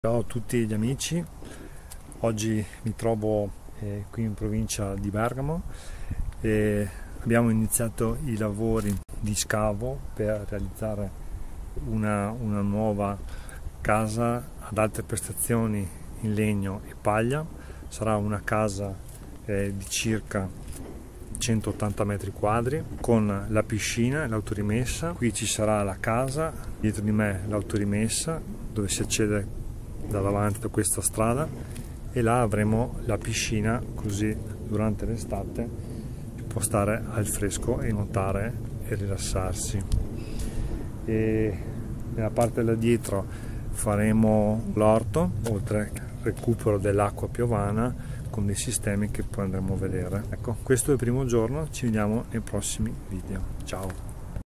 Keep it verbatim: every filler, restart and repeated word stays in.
Ciao a tutti gli amici, oggi mi trovo eh, qui in provincia di Bergamo e abbiamo iniziato i lavori di scavo per realizzare una, una nuova casa ad alte prestazioni in legno e paglia. Sarà una casa eh, di circa centottanta metri quadri con la piscina e l'autorimessa. Qui ci sarà la casa, dietro di me l'autorimessa dove si accede da davanti da questa strada, e là avremo la piscina, così durante l'estate si può stare al fresco e nuotare e rilassarsi. E nella parte da dietro faremo l'orto, oltre al recupero dell'acqua piovana con dei sistemi che poi andremo a vedere. Ecco, questo è il primo giorno, ci vediamo nei prossimi video. Ciao!